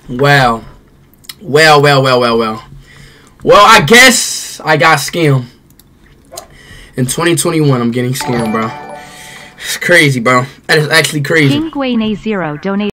Wow. Well, I guess I got scammed. In 2021, I'm getting scammed, bro. It's crazy, bro. That is actually crazy. King Gwayne 0 donated.